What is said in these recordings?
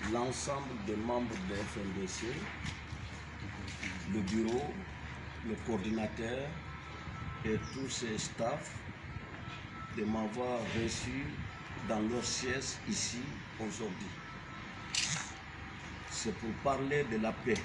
l'ensemble des membres de FNDC, le bureau, le coordinateur et tous ses staffs de m'avoir reçu dans leur siège ici aujourd'hui. C'est pour parler de la paix,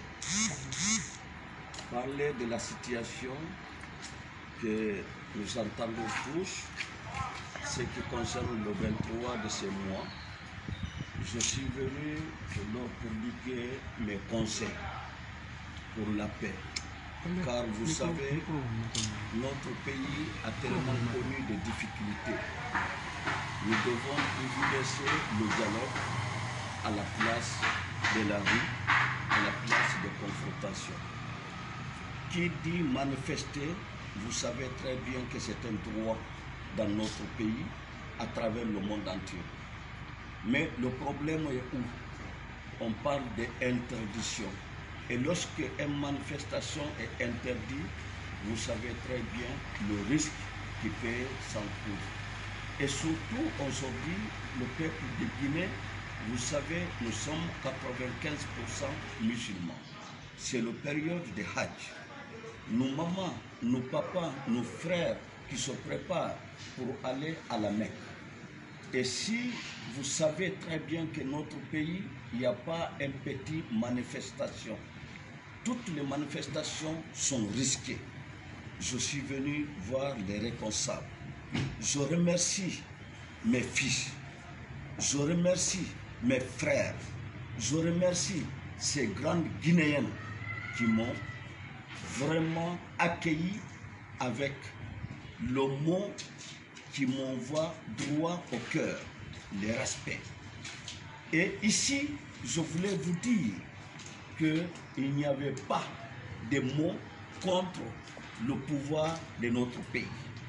parler de la situation que nous entendons tous, ce qui concerne le 23 de ce mois. Je suis venu leur publier mes conseils pour la paix. Car vous savez, notre pays a tellement connu de difficultés. Nous devons privilégier le dialogue à la place de la rue, à la place de confrontation. Qui dit manifester, vous savez très bien que c'est un droit dans notre pays, à travers le monde entier. Mais le problème est où? On parle d'interdiction. Et lorsque une manifestation est interdite, vous savez très bien le risque qui peut s'encourir. Et surtout aujourd'hui, le peuple de Guinée, vous savez, nous sommes 95% musulmans. C'est la période de Hajj. Nos mamans, nos papas, nos frères qui se préparent pour aller à la Mecque. Et si vous savez très bien que notre pays, il n'y a pas une petite manifestation. Toutes les manifestations sont risquées. Je suis venu voir les responsables. Je remercie mes fils. Je remercie mes frères. Je remercie ces grandes Guinéennes qui m'ont vraiment accueilli avec le mot qui m'envoie droit au cœur, le respect. Et ici, je voulais vous dire qu'il n'y avait pas de mots contre le pouvoir de notre pays.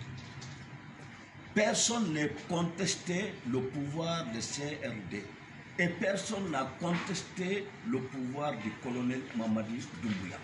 Personne n'a contesté le pouvoir de CRD et personne n'a contesté le pouvoir du colonel Mamadi Doumbouya.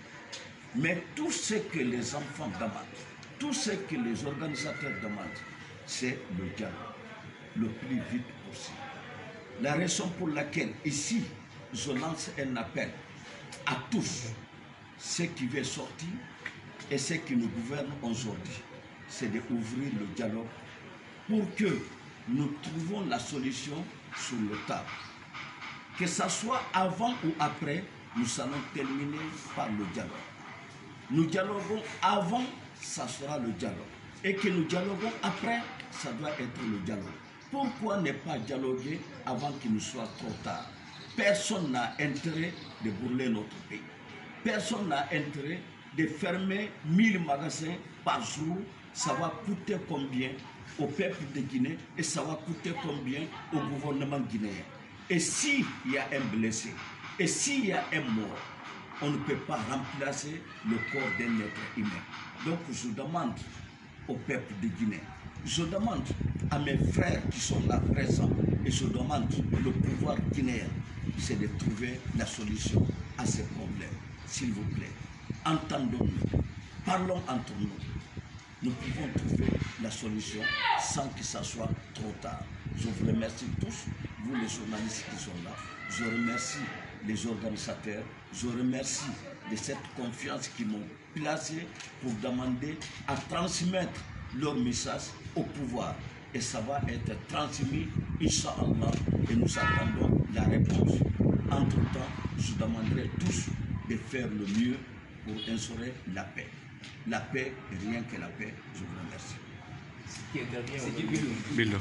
Mais tout ce que les enfants demandent, tout ce que les organisateurs demandent, c'est le dialogue, le plus vite possible. La raison pour laquelle ici, je lance un appel à tous ceux qui veulent sortir et ceux qui nous gouvernent aujourd'hui, c'est d'ouvrir le dialogue pour que nous trouvions la solution sur le table. Que ce soit avant ou après, nous allons terminer par le dialogue. Nous dialoguons avant, ça sera le dialogue. Et que nous dialoguons après, ça doit être le dialogue. Pourquoi ne pas dialoguer avant qu'il nous soit trop tard? Personne n'a intérêt de brûler notre pays. Personne n'a intérêt de fermer 1000 magasins par jour. Ça va coûter combien au peuple de Guinée et ça va coûter combien au gouvernement guinéen? Et s'il y a un blessé, et s'il y a un mort, on ne peut pas remplacer le corps d'un être humain. Donc je demande au peuple de Guinée, je demande à mes frères qui sont là présents, et je demande le pouvoir guinéen, c'est de trouver la solution à ces problèmes. S'il vous plaît, entendons-nous, parlons entre nous. Nous pouvons trouver la solution sans que ça soit trop tard. Je vous remercie tous, vous les journalistes qui sont là. Je remercie les organisateurs. Je remercie de cette confiance qu'ils m'ont placée pour demander à transmettre leur message au pouvoir. Et ça va être transmis, Inch'Allah, et nous attendons la réponse. Entre-temps, je demanderai tous de faire le mieux pour instaurer la paix. La paix et rien que la paix, je vous remercie. Qui intervient C'est aujourd'hui. Bilo.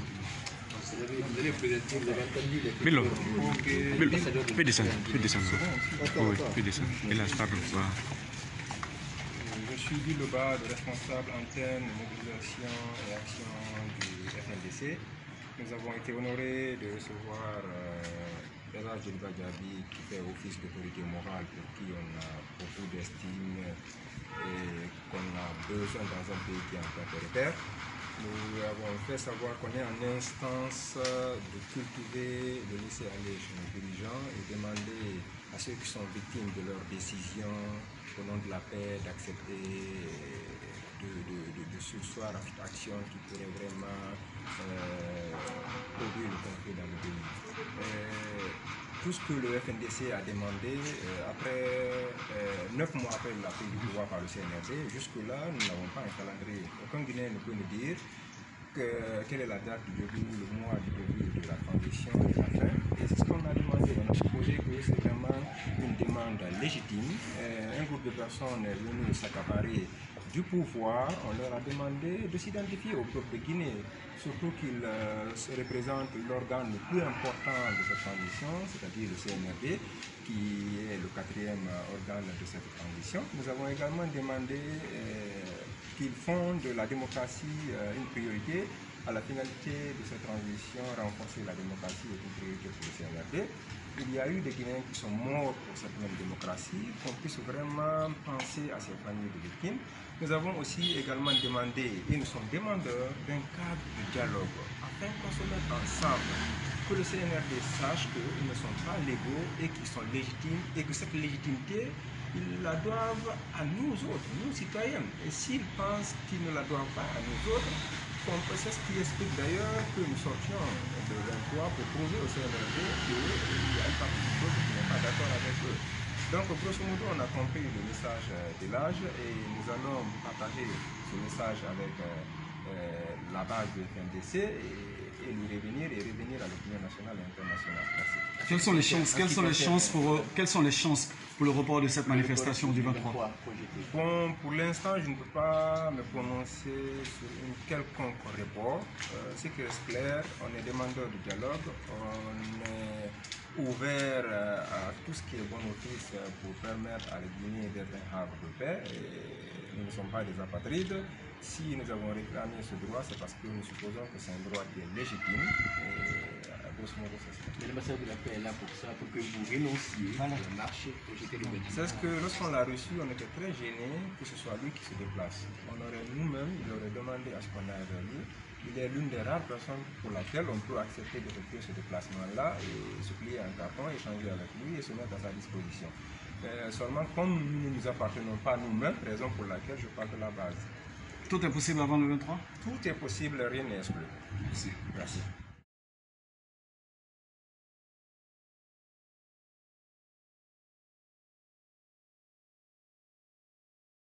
Vous allez présenter, vous avez entendu les Bilo. l'ambassadeur de- Fais descendre. Oui, fais descendre. Et là, je parle. Voilà. Je suis Bilo Ba, le responsable antenne, mobilisation et action du FNDC. Nous avons été honorés de recevoir Ella Djelba Diaby, qui fait office d'autorité morale, pour qui on a beaucoup d'estime et qu'on a besoin dans un pays qui est en plein périphérie. Nous avons fait savoir qu'on est en instance de cultiver, de laisser aller chez nos dirigeants et demander à ceux qui sont victimes de leurs décisions au nom de la paix d'accepter de surseoir à toute action qui pourrait vraiment produire le conflit dans le pays. tout ce que le FNDC a demandé après 9 mois après la prise du pouvoir par le CNRD, jusque-là, nous n'avons pas un calendrier. Aucun Guinéen ne peut nous dire quelle est la date du début, le mois du début de la transition et de la fin. Et c'est ce qu'on a demandé. On a supposé que c'est vraiment une demande légitime. Un groupe de personnes est venu s'accaparer du pouvoir. On leur a demandé de s'identifier au peuple de Guinée, surtout qu'ils représentent l'organe le plus important de cette transition, c'est-à-dire le CNRD, qui est le 4e organe de cette transition. Nous avons également demandé qu'ils font de la démocratie une priorité. À la finalité de cette transition, renforcer la démocratie est une priorité pour le CNRD. Il y a eu des Guinéens qui sont morts pour cette même démocratie, qu'on puisse vraiment penser à ces familles de victimes. Nous avons aussi également demandé, et nous sommes demandeurs, d'un cadre de dialogue, afin qu'on se mette ensemble, que le CNRD sache qu'ils ne sont pas légaux et qu'ils sont légitimes, et que cette légitimité, ils la doivent à nous autres, nous citoyens. Et s'ils pensent qu'ils ne la doivent pas à nous autres, c'est ce qui explique d'ailleurs que nous sortions de 23 pour prouver au CNRD qu'il y a une partie du peuple qui n'est pas d'accord avec eux. Donc, grosso modo, on a compris le message de l'âge et nous allons partager ce message avec la base du FNDC et nous revenir à l'opinion nationale et internationale. Merci. Quelles sont les chances pour le report de cette manifestation du 23? Bon, pour l'instant, je ne peux pas me prononcer sur une quelconque report. Ce qui est clair, on est demandeur de dialogue, on est ouvert à tout ce qui est bon office pour permettre à la Guinée d'être un havre de paix. Et nous ne sommes pas des apatrides. Si nous avons réclamé ce droit, c'est parce que nous supposons que c'est un droit qui est légitime. Et grosso modo, c'est ça. Mais l'ambassadeur de la paix est là pour ça, pour que vous renonciez à la marche pour jeter le bénéfice. C'est ce que lorsqu'on l'a reçu, on était très gênés que ce soit lui qui se déplace. On aurait nous-mêmes, il aurait demandé à ce qu'on aille vers lui. Il est l'une des rares personnes pour laquelle on peut accepter d'effectuer ce déplacement-là et se plier un carton, échanger avec lui et se mettre à sa disposition. Seulement, comme nous ne nous appartenons pas nous-mêmes, raison pour laquelle je parle de la base. Tout est possible avant le 23? Tout est possible, rien n'est exclu. Merci. Merci.